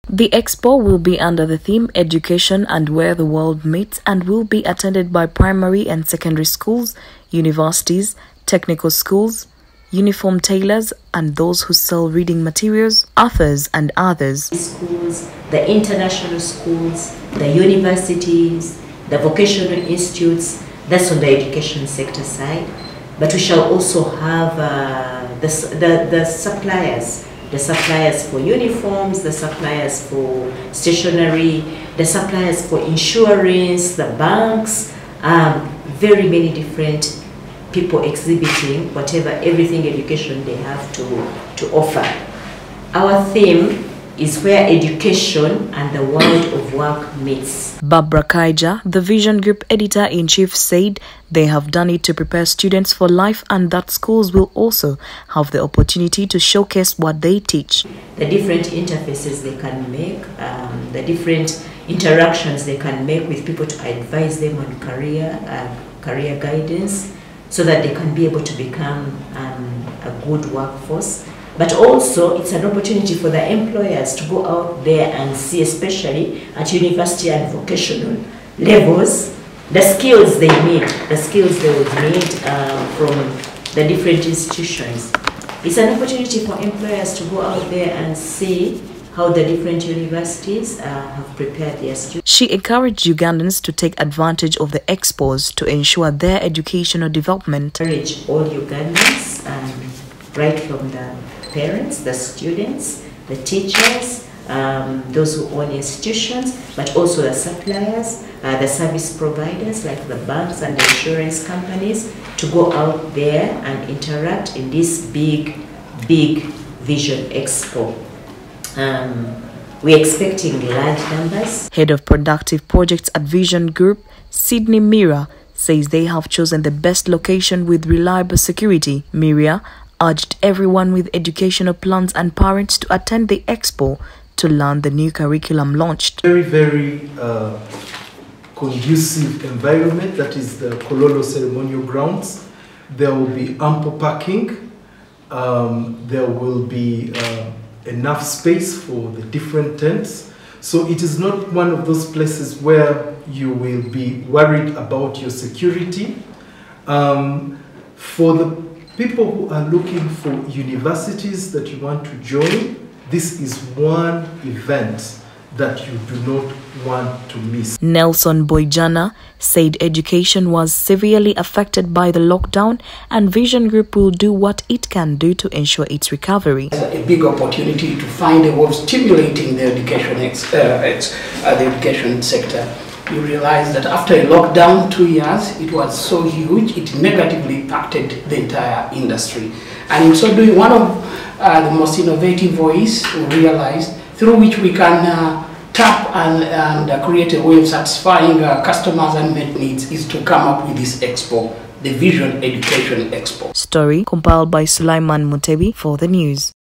The expo will be under the theme Education and Where the World Meets and will be attended by primary and secondary schools, universities, technical schools, uniform tailors and those who sell reading materials, authors and others. Schools, the international schools, the universities, the vocational institutes, that's on the education sector side. But we shall also have the suppliers for uniforms, the suppliers for stationery, the suppliers for insurance, the banks, very many different people exhibiting everything education they have to offer. Our theme is where education and the world of work meets. Barbara Kaija, the Vision Group Editor-in-Chief, said they have done it to prepare students for life and that schools will also have the opportunity to showcase what they teach. The different interfaces they can make, the different interactions they can make with people to advise them on career guidance so that they can be able to become a good workforce. But also, it's an opportunity for the employers to go out there and see, especially at university and vocational levels, the skills they need, the skills they would need from the different institutions. It's an opportunity for employers to go out there and see how the different universities have prepared their students. She encouraged Ugandans to take advantage of the expos to ensure their educational development. Encourage all Ugandans, right from the parents, the students, the teachers, those who own institutions, but also the suppliers, the service providers like the banks and the insurance companies to go out there and interact in this big Vision Expo. We're expecting large numbers. Head of Productive Projects at Vision Group, Sydney Mira, says they have chosen the best location with reliable security. Mira urged everyone with educational plans and parents to attend the expo to learn the new curriculum launched. Very conducive environment, that is the Kololo ceremonial grounds. There will be ample parking. There will be enough space for the different tents. So it is not one of those places where you will be worried about your security. For the people who are looking for universities that you want to join, this is one event that you do not want to miss. Nelson Boijana said education was severely affected by the lockdown and Vision Group will do what it can do to ensure its recovery. A big opportunity to find a way of stimulating the education sector. You realize that after a lockdown, 2 years, it was so huge, it negatively impacted the entire industry. And in so doing, one of the most innovative ways we realized through which we can tap and create a way of satisfying customers' unmet needs is to come up with this expo, the Vision Education Expo. Story compiled by Sulaiman Mutebi for the news.